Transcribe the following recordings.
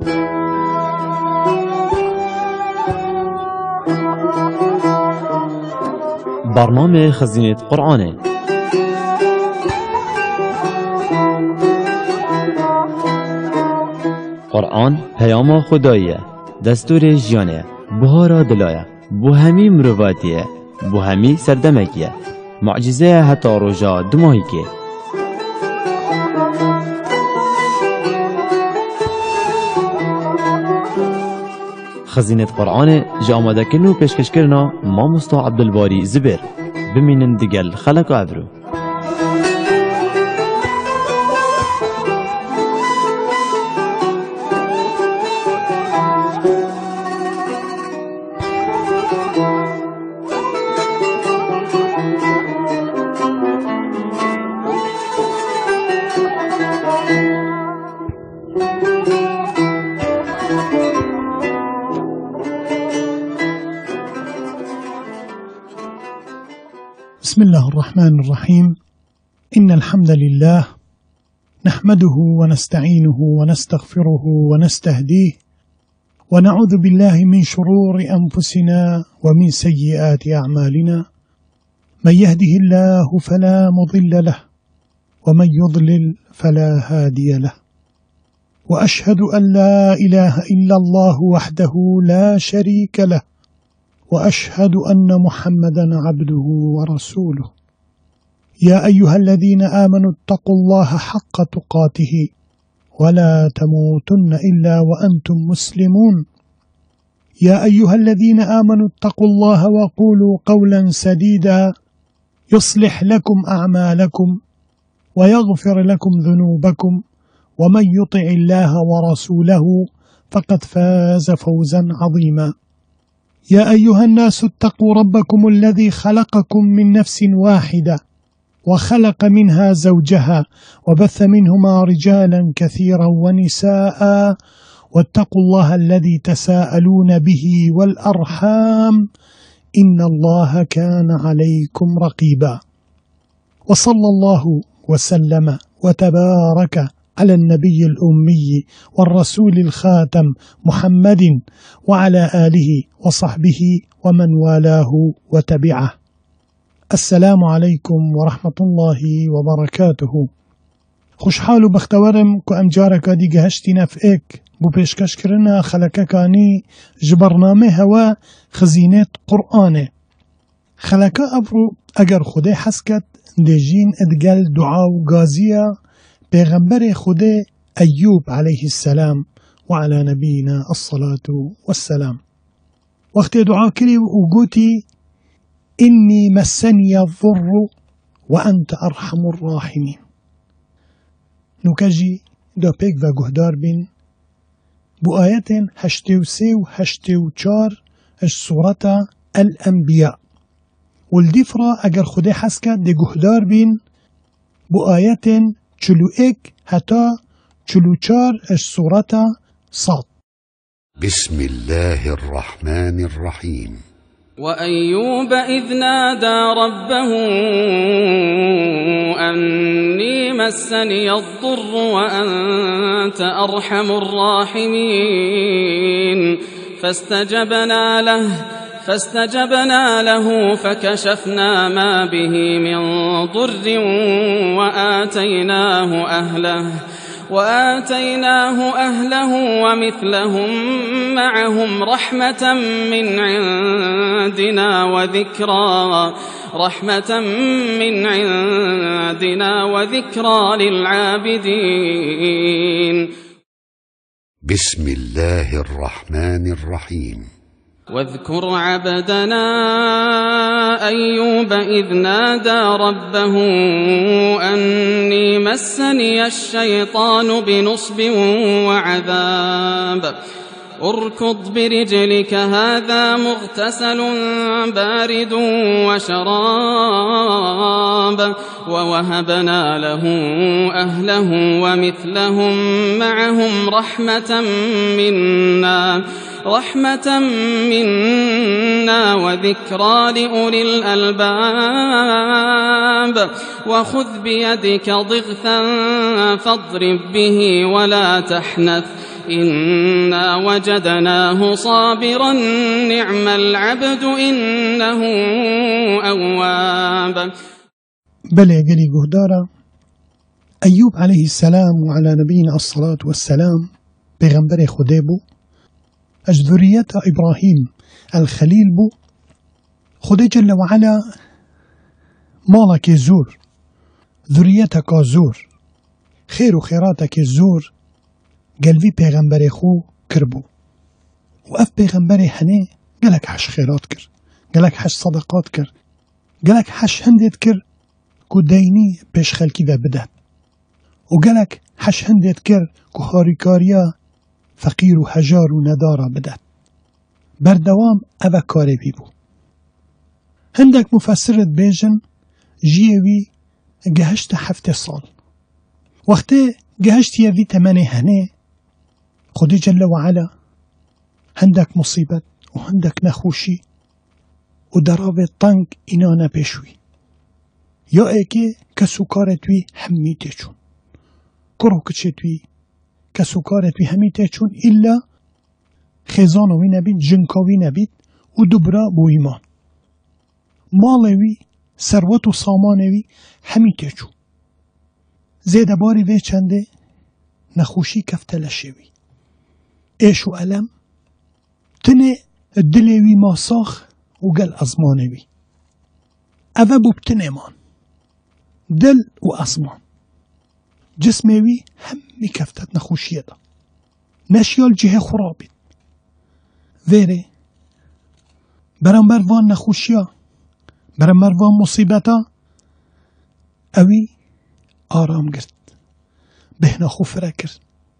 برنامه خزینه قرآنه. قرآن پیام خداییه، دستور جیانه، بهارا دلایه، بو همی مرواتیه، بو همی سردمکیه، معجزه حتی روژا دماهی که. خزینه قرآن جامده کنو پیشکش کرنا ما مصطفی عبدالباری زبیر بمینن دیگل خلق ابرو. بسم الله الرحمن الرحيم. إن الحمد لله نحمده ونستعينه ونستغفره ونستهديه ونعوذ بالله من شرور أنفسنا ومن سيئات أعمالنا. من يهده الله فلا مضل له ومن يضلل فلا هادي له. وأشهد أن لا إله إلا الله وحده لا شريك له وأشهد أن محمدا عبده ورسوله. يا أيها الذين آمنوا اتقوا الله حق تقاته ولا تموتن إلا وأنتم مسلمون. يا أيها الذين آمنوا اتقوا الله وقولوا قولا سديدا يصلح لكم أعمالكم ويغفر لكم ذنوبكم ومن يطع الله ورسوله فقد فاز فوزا عظيما. يا أيها الناس اتقوا ربكم الذي خلقكم من نفس واحدة وخلق منها زوجها وبث منهما رجالا كثيرا ونساء واتقوا الله الذي تساءلون به والأرحام إن الله كان عليكم رقيبا. وصلى الله وسلم وتبارك على النبي الأمي والرسول الخاتم محمد وعلى آله وصحبه ومن والاه وتبعه. السلام عليكم ورحمة الله وبركاته. خوشحال و بختورم که امجارك دي گهشتنا في ايك بو پیشکش کرنا خلقکانی جبرنامه هوا خزینه قرآنه. خلقا ابرو اگر خود حسکت دجین ادگل دعا و گازیه پیغمبر خود ایوب علیه السلام وعلى نبینا الصلاة والسلام. وقت دعا کری و گوتی إني مسني الضر وأنت أرحم الراحمين. نوكجي دو بيك و گهدار بين بو آيات 83 و 84 سورة الأنبياء. والدفرة اگر خده حسكا دي گهدار بين بو آيات 41 حتى 44 سورة صاد. بسم الله الرحمن الرحيم. وأيوب إذ نادى ربه أني مسني الضر وأنت أرحم الراحمين فاستجبنا له فكشفنا ما به من ضر وآتيناه أهله ومثلهم معهم رحمة من عندنا وذكرى للعابدين. بسم الله الرحمن الرحيم. واذكر عبدنا أيوب إذ نادى ربه أني مسني الشيطان بنصب وعذاب. اركض برجلك هذا مغتسل بارد وشراب. ووهبنا له أهله ومثلهم معهم رحمة منا وذكرى لأولي الألباب. وخذ بيدك ضغثا فاضرب به ولا تحنث إنا وجدناه صابرا نعم العبد إنه أواب. بله قلي قهدارا أيوب عليه السلام وعلى نبينا الصلاة والسلام پیغمبر خدا بو، از ذریت ابراهیم الخلیل بو. خدا جل وعلا مالك زور، ذریتك زور، خير و خيراتك زور قلبي پیغمبر خو کربو. و اف پیغمبر هنه قالك حش خيرات كر، قالك حش صدقات كر، قالك حش هندت كر كو ديني پیش خلقی و بدت، و قالك حش هندت كر كو هاريكاريا فقير و هجار و ندارا بدت. بردوام اوه کاره بی بو. هندك مفسرت بیجن جیوی گهشت 7 سال. وقتی گهشت یوی تمنه هنه خودی جل وعلا هندك مصیبت و هندك نخوشی و دراب طنگ اینا نپیشوی. یا ایکی کسوکارتوی همیته چون. کرو کچتوی کسوکارتوی همیته چون ایلا خزانوی نبید، جنکاوی نبید و دبرا بو ایمان. مالوی، ثروت و سامانوی همیته چون. زیده باری وی چنده نخوشی کفتله شوی. ایش و علم تنه دلوی ماساخ و گل ازمانوی. اوه ببتنه مان. دل و ازمان. جسموی همی کفتت نخوشیه دا. نشیال جه خرابید. ویره برانبر وان نخوشیا، برانبر وان مصیبتا اوی آرام گرد، بهنا خوفره کرد،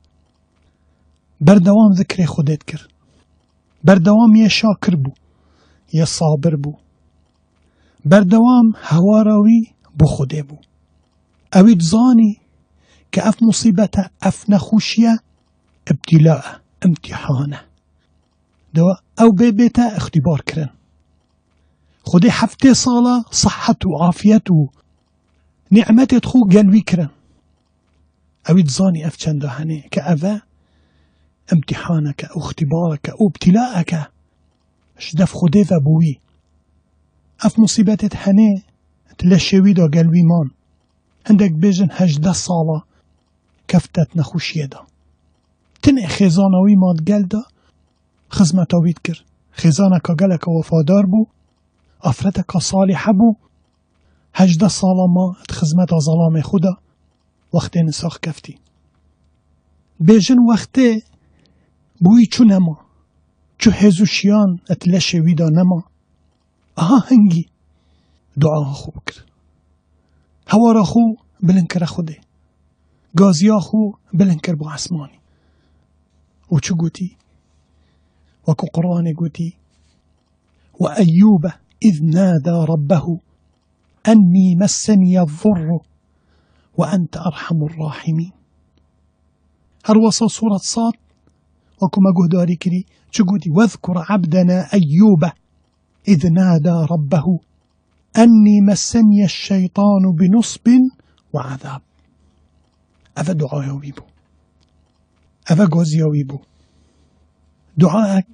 بردوام ذکر خودت کرد، بردوام یه شاکر بو، یه صابر بو، بردوام هواراوی بو خوده بو. اوی دزانی که اف مصیبتا اف نخوشیا ابتلاء امتحانه دوا او بیتا اختبار کرن. خودی 7 ساله صحت و عافیت و نعمتت خو قلبی کرن. اوید زانی اف چنده هنه که اوه امتحانك او اختبارك او ابتلاءك اشدف خودی و بوی. اف مصیبتت هنه تلشوی دا قلبی مان. هندک بیجن 18 ساله کفتت نخوشیه دا. تنه خزانوی ماد گل دا خزمت آوید کر. خزانه که گلک وفادار بو، افرت که صالحه بو. 18 ساله ما خزمت ظلام خدا وقتی نساخ کفتی. بیجن وقتی بوی چو نما، چو هزوشیان اتلشوی دا نما. آها هنگی دعا خوب کر. هوارا خو بلن کر خوده. گازیا خو بلن کر بو عسمانی. و چو گوتی؟ وكو قرآن قوتي وأيوب إذ نادى ربه أني مسني الضر وأنت أرحم الراحمين. هر وصل سورة صاد وكو ما قهداري كري چو قوتي واذكر عبدنا أيوب إذ نادى ربه أني مسني الشيطان بنصب وعذاب. أفا دعايا ويبو، أفا قوزيا ويبو. دعاك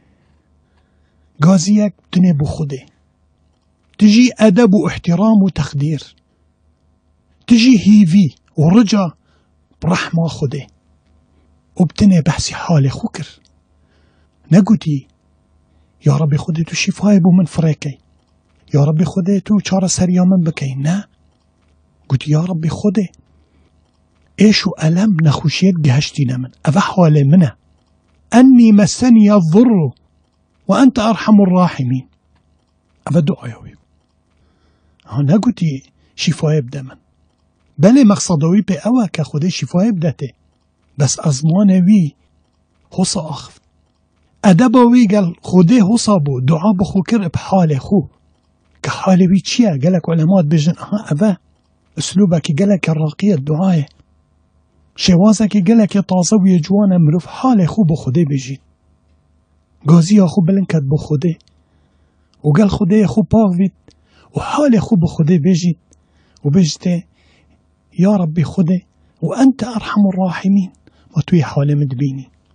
غازيك تنبو خوده، تجي أدب واحترام وتقدير، تجي هيفي ورجا برحمة خوده وبتني بحسي حالي خوكر. نقوتي يا ربي خوده تو شفاي بو من فريكي، يا ربي خوده تو چار سريا من بكي. نا قوتي يا ربي خوده ايشو ألم نخوشيت جهشتي نمن أفا حالي منه أني مسني الضر وأنت أرحم الراحمين. أفا دعايا ويب هنا قوتي شفاء بدمن بله مقصدوي بي أوا كخده شفاء بدته بس أزمانوي خصا أخف أدبوي قال خده خصا بو دعا بخو كر بحال خو كحالي بي چيا قالك علمات بجن أفا أسلوبك قالك الراقية الدعاية شوازك قالك تازه و جوان مروف حال خوب بخوده بجید. گازی خوب بلنکت بخوده و قال خوده خوب پاوید و حال خوب بخوده بجید و بجده یا ربی خوده و انت ارحم الراحمین و توی حال مدبینی.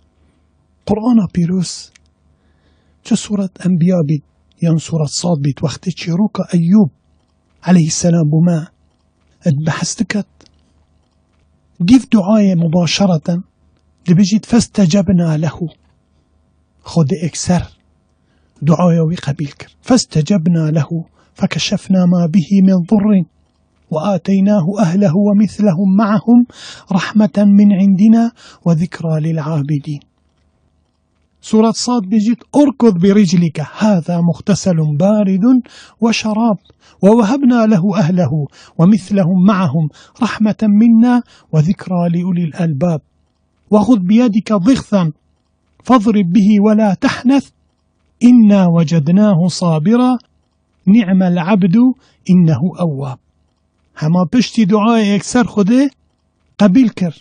قرآن پیروز چه سورة انبیا بید یا سورة صاد بید وقتی چیروک ایوب علیه السلام بوما بحث کد دیف دعای مباشرتا دبجید فاستجبنا له خود اکثر دعایوی قبیل کرد فاستجبنا له فكشفنا ما به من ضر وآتيناه أهله ومثلهم معهم رحمة من عندنا وذكرى للعابدين. سورة صاد بجد أركض برجلك هذا مغتسل بارد وشراب ووهبنا له أهله ومثلهم معهم رحمة منا وذكرى لأولي الألباب وخذ بيدك ضغثا فاضرب به ولا تحنث إنا وجدناه صابرا نعم العبد إنه أواب. هما پشتی دعای اکثر خوده قبیل کرد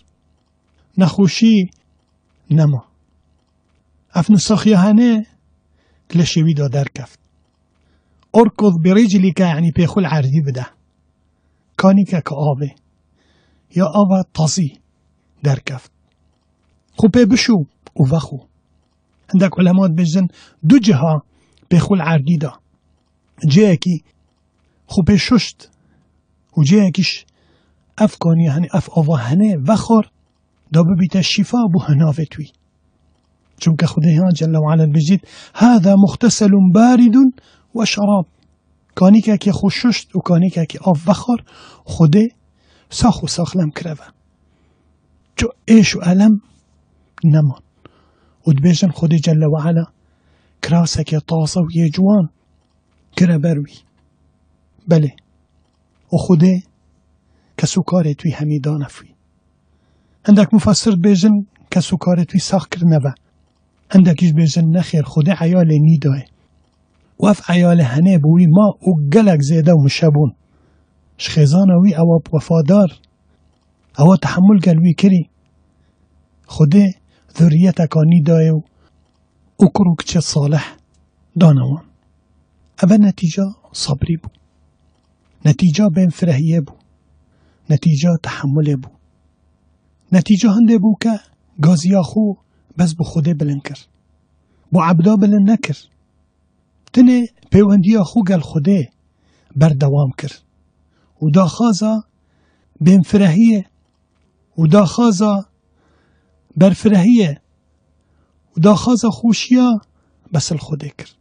نخوشی نما افن ساخیهانه لشوی دا در کفت ارکض برجلی که یعنی پیخول عردی بده کانی که آبه یا آبه تازی در کفت خوبه بشو و وخو عندك علمات بجن دو جها پیخول عردی دا جه اکی خوبه ششت و جه اکیش افکانی هنه اف آواهنه وخور دا ببیت شفا بو هناوه توی چونکه خدایان جل و علا بجید هذا مغتسل بارد و شراب کانی که خوششت و کانی که آف وخور خوده ساخ و ساخلم کروه چو ایش و علم نمان و دبیجن خود جل و علا کراسه که تازه و یه جوان کره بروی بله و خوده کسو کاره توی همیدان افوی هندک مفسر بیجن کسو کاره توی ساخ کرنوه هندکیش بیجن نخیر خوده عیال نیداه و اف عیال هنه بوی ما او گلک زیده و مشبون شخیزانوی او وفادار او تحمل گلوی کری خوده ذریتکا نیداه و اکرو کچه صالح دانوان اوه نتیجه صبری بو نتیجه بین فرهیه بو نتیجه تحمل بو نتیجه هنده بو که گازیا خو بس بو خوده بلن کر بو عبدا بلن نکر تنه پیوندیا خو گل خوده بردوام کر و دا خازا بین فرهیه و دا خازا بر فرهیه و دا خازا خوشیا بس الخوده کر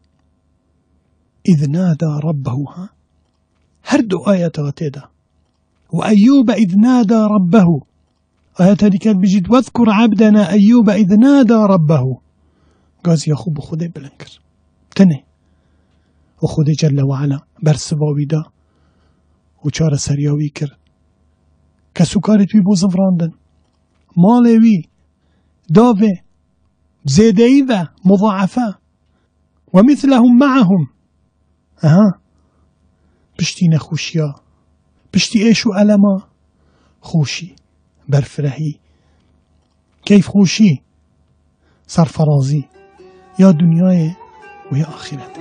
اذ نادى ربه ها هر دو آیت آته دا و ایوب اذ نادى ربه آیت هدی که بجید واذکر عبدنا ایوب اذ نادى ربه گاز یا خوب خوده بلن کر تنه و خود جل و علا برسواوی دا و چار سریاوی کر کسو کارتوی بو زفراندن مالوی داوه زیدهی و مضاعفه و مثلهم معهم پشتی نخوشیا پشتی ایش و علما خوشی برفرهی کیف خوشی سرفرازی یا دنیای و یا آخرت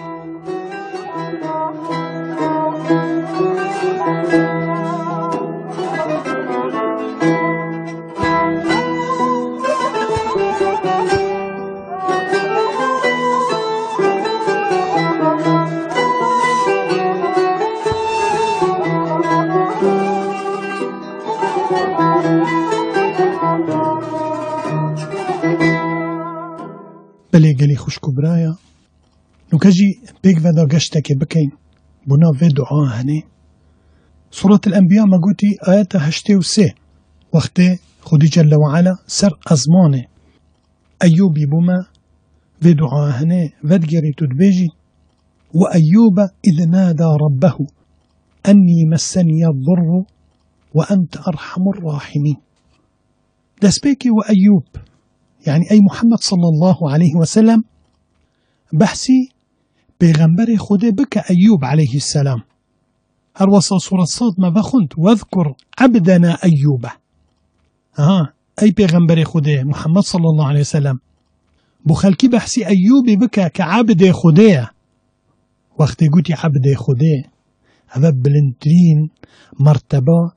بله گلی خوشکو برایا نو کجی بیگ ودا گشته که بکین بنا و دعا هنه سورة الانبیاء ما گوتی آیت 83 وقت خودی جل و علا سر ازمانه ایوبی بوما و دعا هنه ودگری تدبیجی و ایوب اذ نادى ربه انی مسنی الضر و انت ارحم الراحمین دسبیکی و ایوب يعني أي محمد صلى الله عليه وسلم بحثي بيغمبر خده بك أيوب عليه السلام هر وصل سورة صاد ما بخنت واذكر عبدنا أيوب أي بيغمبر خده محمد صلى الله عليه وسلم بخلكي بحثي أيوب بك كعبد خده وقت قلت عبد خده هذا بلنترين مرتبة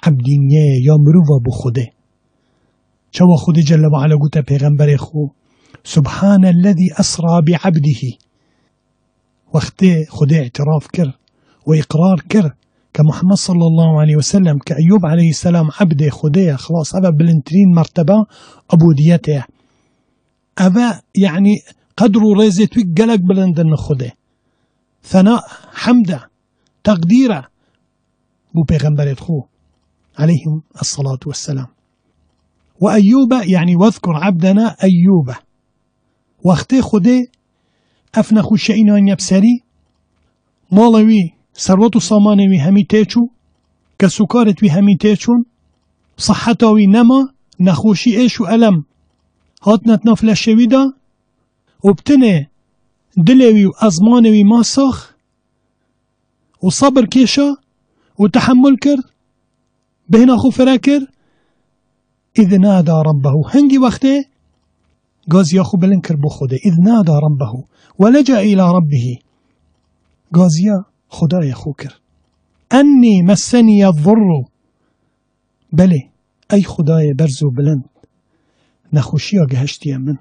عبدينية يا مروفة بخده چوا خود جل و علا گوته پیغمبر خو سبحان الذي أسرى بعبده. وقت خدي اعتراف كر وإقرار كر كمحمد صلى الله عليه وسلم كأيوب عليه السلام عبد خدي خلاص أبا بلنترين مرتبة عبوديته أبا يعني قدروا ريزت ويقلق بلندن خدي ثناء حمده تقديره بو پیغمبر خو عليهم الصلاة والسلام. وأيوب يعني واذكر عبدنا أيوب. وقت خدي أفنا خوش إنان يبسري مالوي ثروت صامانوي همي تيچو كسكارت وي همي تيچون صحتاوي نما نخوشي إيش وألم هاتنت نافلة شويدا وبتنه دلوي وأزمانوي ماسخ وصبر كيشا وتحمل كر بهنا خو فراكر إذ نادى ربه هنجي وقته قاز ياخو بلنكر بخده إذ نادى ربه ولجأ إلى ربه قاز يا خدا يخوكر أني مسني الضر بلي أي خداي برزو بلند نخوشيا قهشتيا من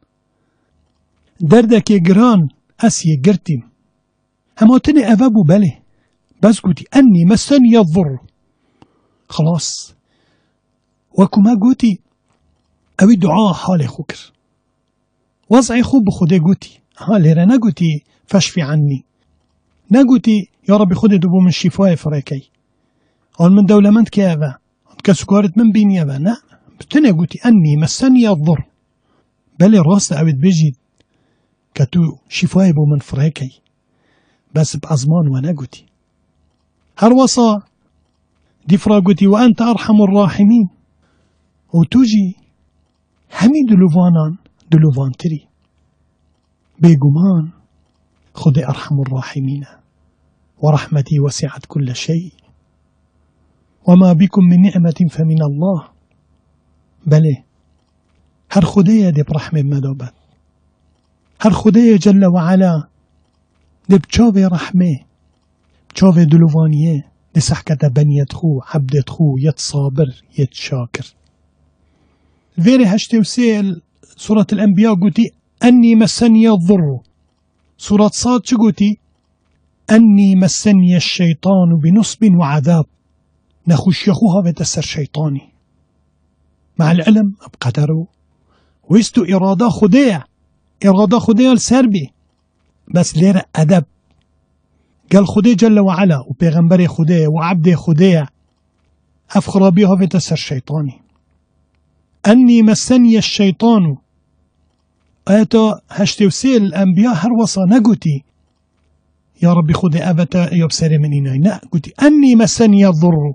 دردك يقران أسي قرتيم هماتني أفابو بلي بس قوتي أني مسني الضر خلاص وكما قوتي أوي دعاء حالي خوكر وضعي خوب بخده قوتي ليرا نقوتي فاشفي عني نقوتي يا ربي خده دبو من شفاء فريكي قال من دولة من كيابا كسكارت من بين يابا نا بتني قوتي أني مسني الضر بلي راس أوي بيجي كتو شفاء بو من فريكي بس بأزمان وانا قوتي هروصا دي فراغوتي وأنت أرحم الراحمين وتوجي همي دلوفان تري بيقمان خدي أرحم الراحمين ورحمتي وسعت كل شيء وما بكم من نعمة فمن الله بلي هر خدي دي برحمة مدوبت هر خدي جل وعلا دي بچاوه رحمه بچاوه دلوفانيه دي سحكة بنيت خو عبدت خو يت صابر يت شاكر فيري هشتي وسيل سورة الأنبياء قوتي أني مسني الضر. سورة صاد شو قوتي أني مسني الشيطان بنصب وعذاب نخش يخوها بتسر شيطاني مع العلم بقدره ويستو إرادة خدية السربي بس ليرة أدب قال خدي جل وعلا وبيغمبري خدي وعبدي خدي أفخرابيها بتسر شيطاني أني مسني الشيطان آياتا هشتوسيل الأنبياء هروصا نقوتي يا ربي خدي أبتا يبسري من إناي نا قوتي أني مسني الضر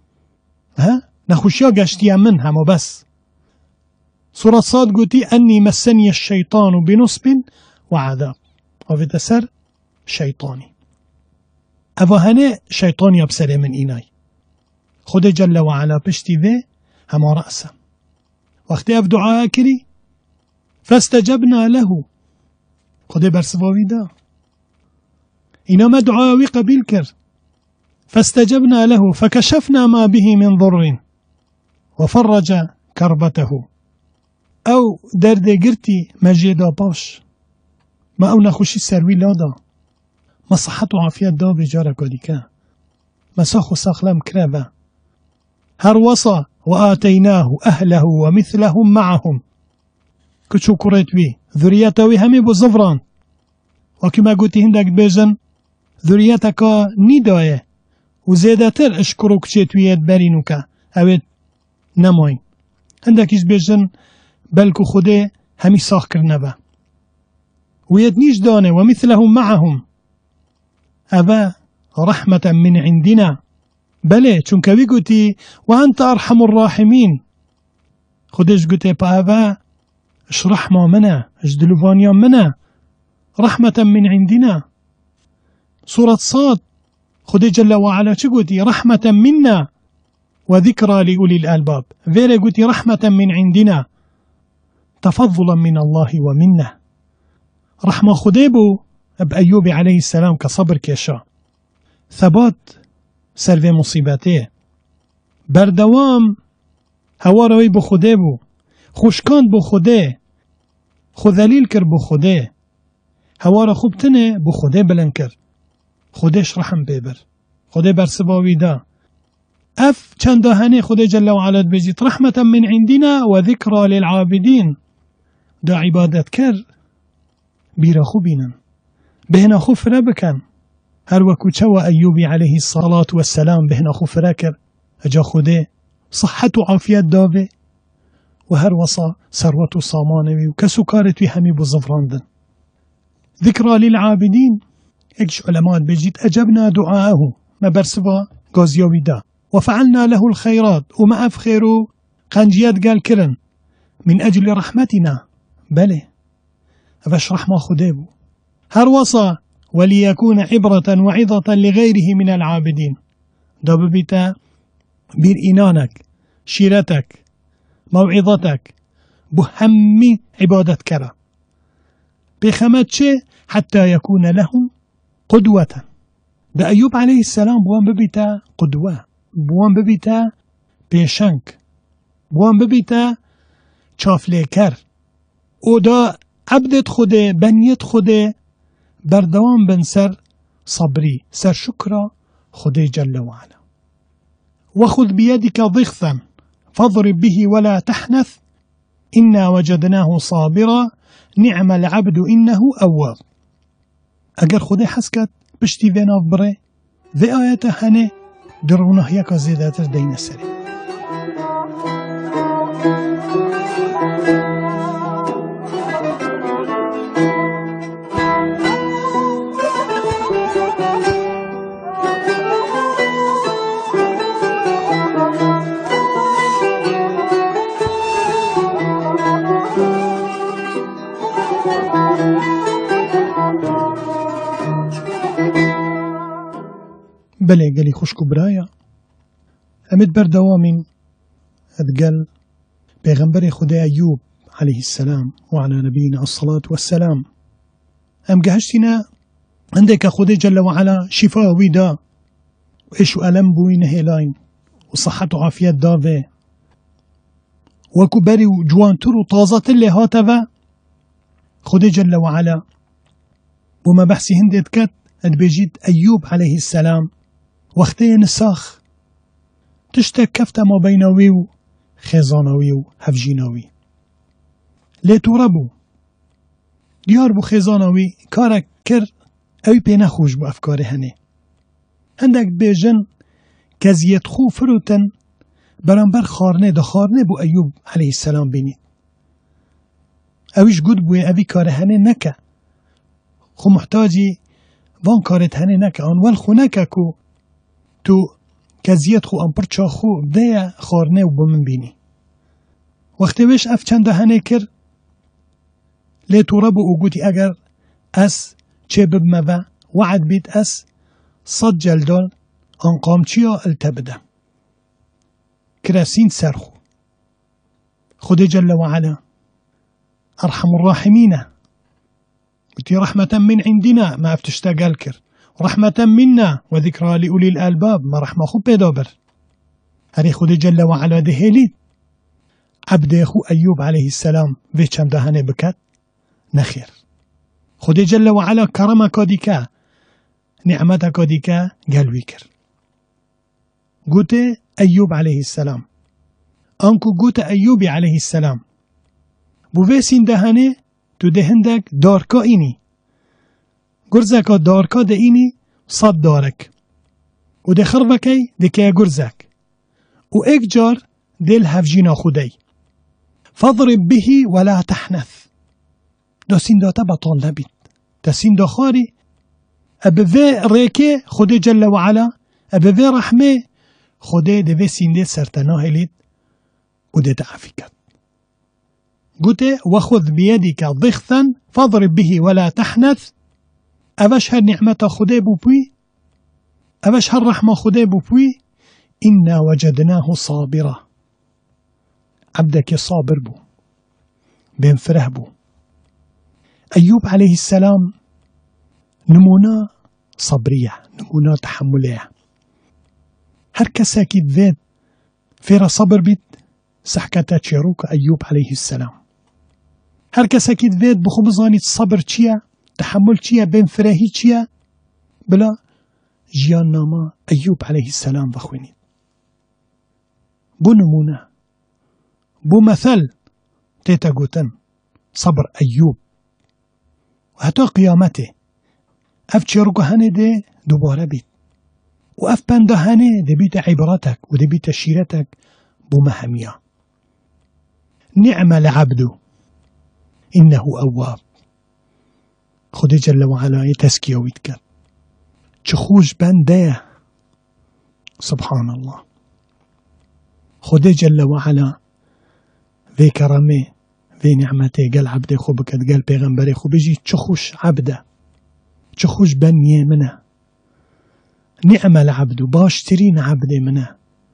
نخشيا قاشتيا منها مو بس. سورة صاد قوتي أني مسني الشيطان بنصب وعذاب وفي تسر شيطاني أفهني شيطان يبسري من إناي خدي جل وعلا بشتي ذي هما رأسا وقت أف دعاء كري فاستجبنا له خدي برسفاوي دا إنما دعاوي قبيل كر فاستجبنا له فكشفنا ما به من ضر وفرج كربته أو درد قرتي مجيدا باش ما أو نخوشي سروي لادا ما صحت وعافية دا بجارة قديكا ما ساخو ساخلام كرابا هر وصا وآتيناه أهله ومثلهم معهم كتشو كوريت بي ذريتاوي همي بو زفران وكما قلتي هندك بيجن ذريتك نداية وزيادتر اشكرو كتشيت وياد بارينوكا اويت نموين هندك إش بيجن بلكو خده همي ساخ كرنبا وياد نيش دانه ومثلهم معهم أبا رحمة من عندنا بله چونك وی گوتی وانت ارحم الراحمين خودش گوتی با أبا اش رحمة منا اش دلوفانيا منا رحمة من عندنا. سورة صاد خدي جل وعلا چه گوتی رحمة منا وذكرى لأولي الألباب فيري گوتی رحمة من عندنا تفضلا من الله ومنه رحمة خدي بو بأيوب عليه السلام كصبر كيشا ثبات سر مصیبته بردوام هوا روی بو خوده بو خوشکاند بو خوده خو ذلیل کر بو خوده هوارا خوب تنه بو خوده بلند کر خودش رحم ببر خوده برسباوی دا اف چند هنه خوده جل وعلا بجید رحمتا من عندنا و ذکرى للعابدین دا عبادت کر بیرا خوبینن بهنا خوب فرا بکن هر وکو چو ایوبی علیه الصلاة والسلام بهنا خوب فرا کر اجا خوده صحت و عافیت داوه و هر وصا ثروت و سامانوی و کسو کارتوی همی بو زفراندن ذکرى للعابدین اكش علماء بجيت أجبنا دعاءه ما برسبا غازيوي دا وفعلنا له الخيرات وما أفخيرو قنجيات قال كرن من أجل رحمتنا بله أفش رحمة خديبو هروصا وليكون عبرة وعظة لغيره من العابدين دا ببتا بير إنانك شيرتك موعظتك بهمي عبادة كرا بخمت حتى يكون لهم قدوة ده أيوب عليه السلام بوان ببيتا قدوة بوان ببيتا بيشنك بوان ببيتا چافليكر او دا عبدت خوده بنيت خوده بردوان بن سر صبري سر شكرا خوده جل وعلا وخذ بيدك ضغثا فاضرب به ولا تحنث إنا وجدناه صابرا نعم العبد إنه أواب اگر خوده حسکت پشتی ویناف بره و آیت هنه درونه یکا زیداتر دین سری بله قالي خوشكو برايا امد بردوامين ادقل بيغمبري خدا أيوب عليه السلام وعلى نبينا الصلاة والسلام ام قهشتنا عندك خدا جل وعلا شفاء ويدا وإيشو ألم بوين هيلاين وصحة وعافية دافي وكبري وجوان ترو طازة اللي هاتفا خدا جل وعلا وما بحثي هندت كت ادبجيت أيوب عليه السلام وقتی نساخ تشتک کفته ما بیناوی و خیزاناوی و هفجیناوی لیتو ربو دیار بو خیزاناوی کارک کر اوی پی نخوش بو افکار هنه هندک بیجن کزیت خو فروتن برانبر خارنه دا خارنه بو ایوب علیه السلام بینید اویش گود بوی اوی کار هنه نکه خو محتاجی وان کارت هنه نکه آن ول خو نکه کو تو کزیت خو امپر چا خو ده خارنه و بمن بینی وقتی وش اف چنده هنه کر لیتو ربو او گوتی اگر اس چه ببموه وعد بید اس صد جلدال انقام چیا التبدم کراسین سرخو خود جل وعلا ارحم الراحمين قلت رحمة من عندنا ما افتشتاقال كر رحمة منا وذكرى لأولي الألباب ما رحمة خو بيدابر هري خود جل وعلا دهيلي عبد اخو أيوب عليه السلام في چم دهانه بكت نخير خود جل وعلا كرمك ديكا نعمتك ديكا قلوي كر قلت أيوب عليه السلام أنكو قلت أيوب عليه السلام بوفيسين دهانه تو دهندك داركا إني گرزك داركا ده إني صد دارك و ده خربكي ده كي گرزك و اك جار دل هفجينا خودي فاضرب به ولا تحنث دا سنداتا بطال نبيت دا سندا خاري أبوه ريكي خود جل وعلا أبوه رحمه خود ده سنده سرتناه لید و ده تعفكت قلت وخذ بيدك ضغثا فاضرب به ولا تحنث اوش هر نعمت خدا بوبوي اوش هر رحمة خدا بوبوي إنا وجدناه صابرا عبدك صابر بو بين فره بو أيوب عليه السلام نمونا صبرية نمونا تحملية هر كساكي ذات فيرا صبر بيت سحكتا تشيروك أيوب عليه السلام هر کسکی دوید بخو بزانید صبر چیه، تحمل چیه، بین فرهی چیه، بلا جیان نامه ایوب علیه السلام بخوینید. بو نمونه، بو مثل تیتا گوتن صبر ایوب و حتی قیامته اف چرگو هنه ده دوباره بید و اف پنده هنه ده بیت عبرتك و ده بیت شیرتك بو مهمیا. نعم العبد إنه أواب. خدي جل وعلا يتسكيه ويتكر چخوش بنده سبحان الله. خدي جل وعلا في كرمه في نعمته قال عبده خو بكت قال پیغمبره خو بيجي چخوش عبده چخوش بنيه منه. نعم العبد باشترين عبده منه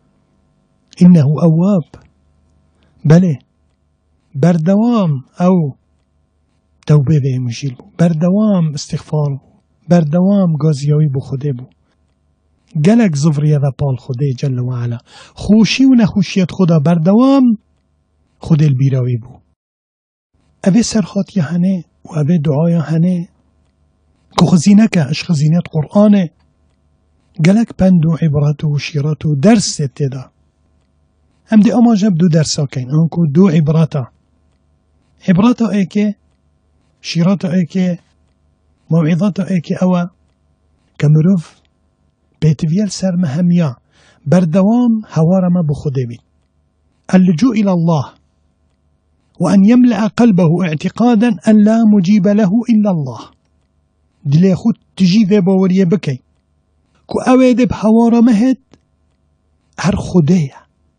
إنه أواب. بله بردوام أو توبه به مشیل بو، بردوام استغفار، بردوام گازیایی بو خوده بو. گلک زفریه و پال خوده جل و علا، خوشی و نخوشیت خدا بردوام خود البیراوی بو. اوه سرخات هنه و اوه دعای هنه که خزینه که اش خزینت قرآنه. گلک پند و عبرت و شیرت و درس تدا. هم دی اما جب دو درسا کن، انکو دو عبرتا. عبرتا ای که شیرتا ای که موعظتا ای که اوه کمروف بیتویل سر مهمیا بردوام هوارما بخوده بید. اللجوء إلى الله وأن يملأ قلبه اعتقادا أن لا مجيب له إلا الله. دلي خود تجي في باوريه بكي كو اويد بحوارا مهد هر خديه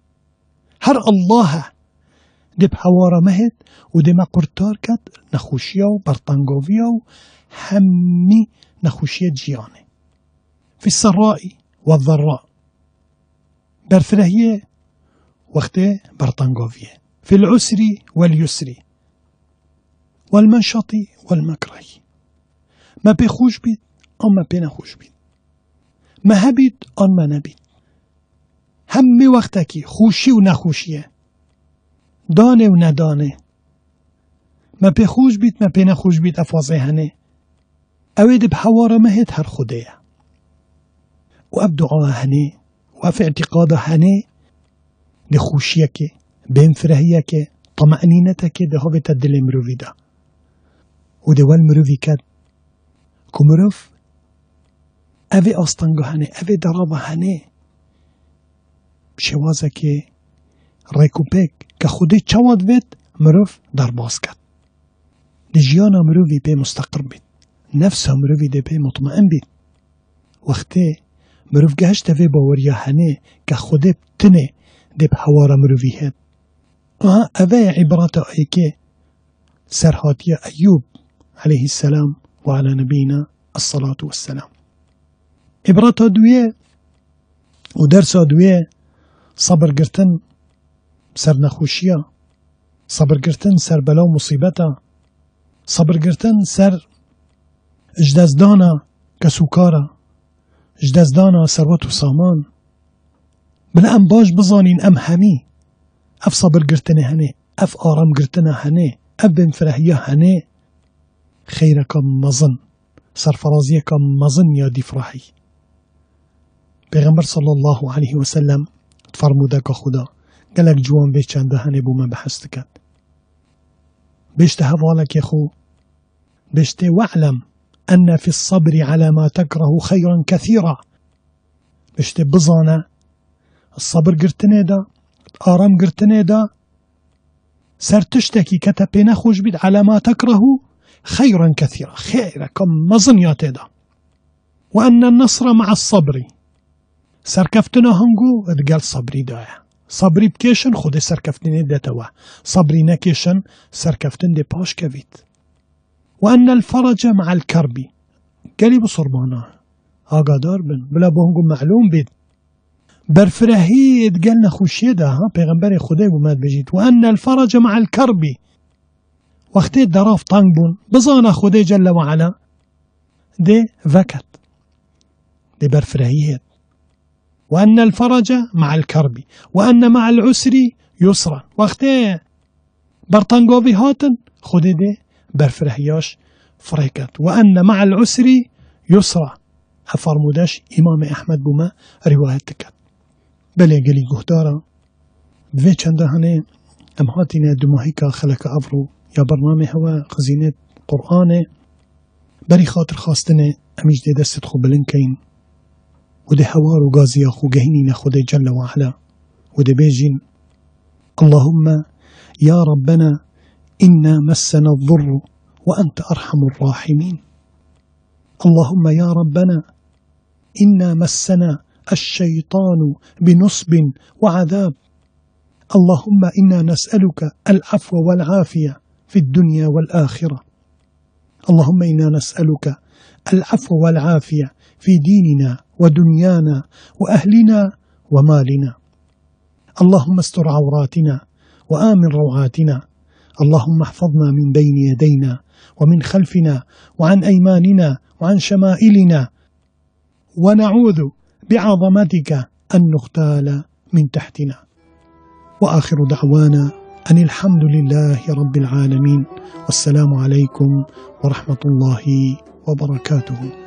هر الله دب حوارا مهد و دما قرطار كد نخوشيه و برطنگويه و همي نخوشيه جيانه في السراء والضراء برفرهيه وقت برطنگويه في العسر واليسر والمنشط والمكره. ما بخوش بيت أو ما بنخوش بيت، ما هبيت أو ما نبيت، همي وقتكي خوشي و نخوشيه دانه و ندانه، ما بخوش بيت ما بنخوش بيت أفوازه هنه اوید بحوار مهد هر خوده و اب دعا هنه و اف اعتقاد هنه نخوشيه که بين فرهيه که طمأنينته که ده هاوه تدل مروفي ده و ده والمروفي كد كمروف اوه آستانگو هنه اوه درابه هنه شوازه که ریکوپک که خوده چواد بید مروف در باز کد نجیانا مروفي بي مستقر بید نفس مروفي ده بي مطمئن بید وقتی مروف گهشت اوه باوریا هنه که خوده بتنه ده بحوار مروفي هد اوه عبارت ایکه سرحاتی ایوب عليه السلام وعلى نبينا الصلاة والسلام. عبارت دویه و درس دویه صبر گرتن سر نخوشیه، صبر گرتن سر بلا و مصیبته، صبر گرتن سر اجدازدانا کسوکارا، اجدازدانا ثروت و سامان. بلا ام باش بزانین ام همی اف صبر گرتنه هنه، اف آرام گرتنه هنه، اف بن فرحیه هنه خیرکم مزن سرفرازیکم مزن یا دی فرحی. پیغمبر صلی الله علیه وسلم فرموده که خدا گلک جوان بیش چنده هنه بو من بحثت کد بیشته هوالک خو بیشته وعلم أن في الصبر على ما تكره خيرا كثيرا. بیشته بزانه الصبر قرتنه دا آرام قرتنه دا سرتشتكي كتبين خوش بيد على ما تكره خيرا كثيرا خيركم مظنيات دا. وأن النصر مع الصبر سركفتنا هنگو ادقال صبري دايا صبري بكيشن خود سركفتنه دتوا صبري نكيشن سركفتن دي باش كفيت. وأن الفرج مع الكرب قالي بصربانا آقادار بن بلا بهنگو معلوم بيد برفرهی ادگل نخوشیه ده ها پیغمبر خدا اومد بجید و ان الفرج مع الكرب وقتی دراف تنگ بون بزانه خدا جل و علا ده وکت ده برفرهیه و ان الفرج مع الكرب و ان مع العسر يسرا. وقتی برطانقوبي هاتن خودي دي برفرهياش فريكت وأن مع العسر يسرى أفرموداش إمام أحمد بما رواية تكت بلي قلي قهدارا بفي چندهانه ام هاتينا دماهيكا خلق أفرو يا برنامج هوا خزينة قرآن بري خاطر خاستنه أميج دي دست خو بلنكين ودي هوار وغازيا خو جهينينا خود جل وعلا ودي بيجين اللهم يا ربنا إنا مسنا الضر وأنت أرحم الراحمين. اللهم يا ربنا إنا مسنا الشيطان بنصب وعذاب. اللهم إنا نسألك العفو والعافية في الدنيا والآخرة. اللهم إنا نسألك العفو والعافية في ديننا ودنيانا وأهلنا ومالنا. اللهم استر عوراتنا وآمن روعاتنا. اللهم احفظنا من بين يدينا ومن خلفنا وعن أيماننا وعن شمائلنا، ونعوذ بعظمتك أن نغتال من تحتنا. وآخر دعوانا أن الحمد لله رب العالمين، والسلام عليكم ورحمة الله وبركاته.